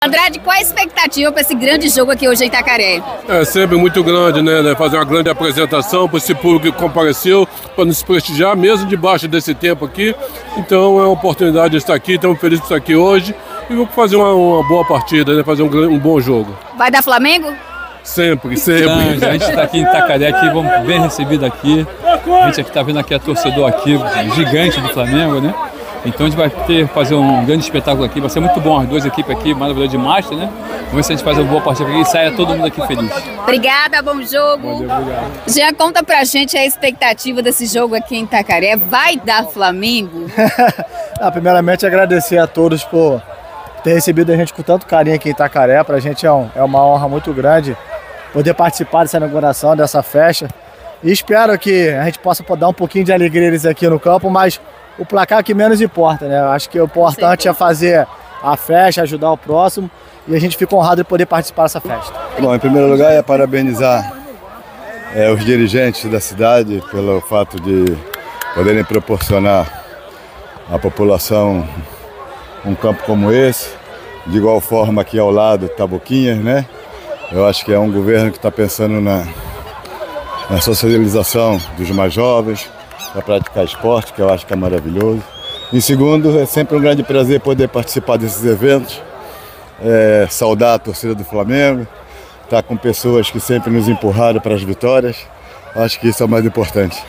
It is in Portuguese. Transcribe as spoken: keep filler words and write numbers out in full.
Andrade, qual a expectativa para esse grande jogo aqui hoje em Itacaré? É sempre muito grande, né? Fazer uma grande apresentação para esse público que compareceu, para nos prestigiar, mesmo debaixo desse tempo aqui. Então é uma oportunidade de estar aqui, estamos felizes por estar aqui hoje e vamos fazer uma, uma boa partida, né? Fazer um, um bom jogo. Vai dar Flamengo? Sempre, sempre. Não, a gente está aqui em Itacaré, aqui, vamos bem recebido aqui. A gente aqui está vendo aqui a torcedor aqui, gigante do Flamengo, né? Então a gente vai ter, fazer um grande espetáculo aqui, vai ser muito bom, as duas equipes aqui, maravilhoso de Master, né? Vamos ver se a gente faz uma boa partida aqui e saia todo mundo aqui feliz. Obrigada, bom jogo. Valeu, obrigado. Jean, conta pra gente a expectativa desse jogo aqui em Itacaré. Vai dar Flamengo? ah, primeiramente agradecer a todos por ter recebido a gente com tanto carinho aqui em Itacaré. Pra gente é, um, é uma honra muito grande poder participar dessa inauguração, dessa festa. E espero que a gente possa dar um pouquinho de alegria eles aqui no campo, mas o placar que menos importa, né? Acho que o importante é fazer a festa, ajudar o próximo, e a gente fica honrado de poder participar dessa festa. Bom, em primeiro lugar é parabenizar é, os dirigentes da cidade pelo fato de poderem proporcionar à população um campo como esse, de igual forma aqui ao lado Taboquinhas, né? Eu acho que é um governo que está pensando na, na socialização dos mais jovens, para praticar esporte, que eu acho que é maravilhoso. Em segundo, é sempre um grande prazer poder participar desses eventos, é, saudar a torcida do Flamengo, estar com pessoas que sempre nos empurraram para as vitórias. Acho que isso é o mais importante.